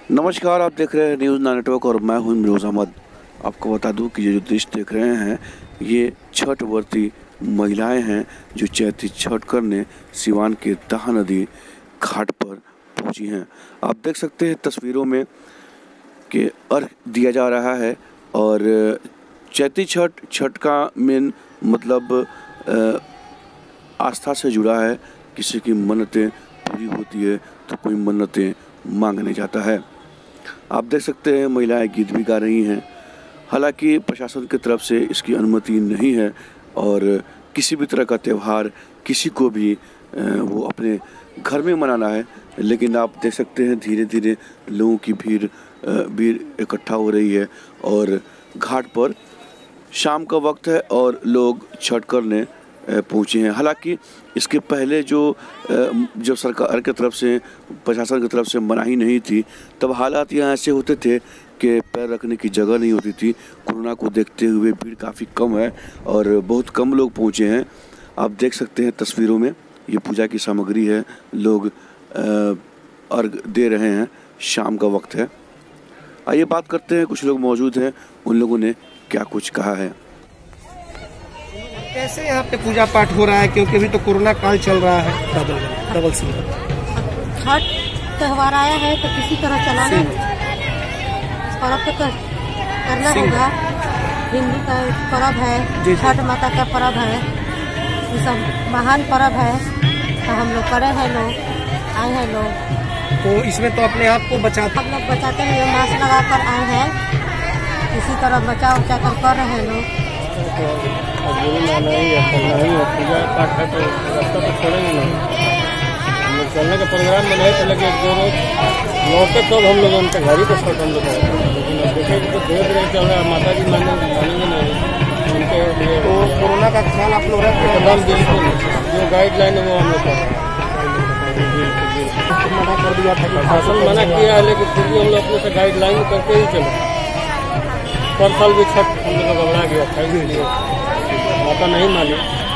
नमस्कार, आप देख रहे हैं न्यूज़ 9 नेटवर्क और मैं हूं इमरोज़ अहमद। आपको बता दूं कि ये जो दृश्य देख रहे हैं ये छठ व्रती महिलाएं हैं जो चैती छठ करने सिवान के दाह नदी घाट पर पहुंची हैं। आप देख सकते हैं तस्वीरों में कि अर्घ दिया जा रहा है और चैती छठ का मेन मतलब आस्था से जुड़ा है। किसी की मन्नतें पूरी होती है तो कोई मन्नतें मांगने जाता है। आप देख सकते हैं महिलाएं गीत भी गा रही हैं। हालांकि प्रशासन की तरफ से इसकी अनुमति नहीं है और किसी भी तरह का त्यौहार किसी को भी वो अपने घर में मनाना है। लेकिन आप देख सकते हैं धीरे धीरे लोगों की भीड़ इकट्ठा हो रही है और घाट पर शाम का वक्त है और लोग छठ करने पहुँचे हैं। हालांकि इसके पहले जब सरकार की तरफ से प्रशासन की तरफ से मनाही नहीं थी तब हालात यहाँ ऐसे होते थे कि पैर रखने की जगह नहीं होती थी। कोरोना को देखते हुए भीड़ काफ़ी कम है और बहुत कम लोग पहुँचे हैं। आप देख सकते हैं तस्वीरों में ये पूजा की सामग्री है। लोग अर्घ दे रहे हैं, शाम का वक्त है। आइए बात करते हैं, कुछ लोग मौजूद हैं, उन लोगों ने क्या कुछ कहा है। कैसे यहाँ पे पूजा पाठ हो रहा है, क्योंकि अभी तो कोरोना काल चल रहा है। डबल सी छठ त्योहार आया है तो किसी तरह चलाना पर्व तो करना होगा। हिंदू का पर्व है, छठ माता का पर्व है, ये सब महान पर्व है तो हम लोग करे हैं, लोग आए हैं लोग। तो इसमें तो अपने आप को बचाते हम लोग बचाते हैं, मास्क लगा कर आए हैं। इसी तरह बचा उचा कर रहे हैं लोग। पूजा पाठ है तो रास्ता तो छोड़ेंगे नहीं। हम लोग चलने का प्रोग्राम बनाए थे, लगे 1-2 रोज लौटे तब हम लोग उनके घर ही तो छठ हम लोग आए। लेकिन अब देखेंगे तो धीरे धीरे चल रहा है। माता जी मानेंगे नहीं उनके लिए। तो कोरोना का ख्याल आप लोग रखते हैं? बिल्कुल, जो गाइडलाइन है वो हम लोग कर दिया था, प्रशासन मना किया है, लेकिन फिर भी हम लोग अपने से गाइडलाइन करके ही चले। पर साल भी छठ हम लोग का गड़बड़ा गया था, इसलिए माता नहीं मानी।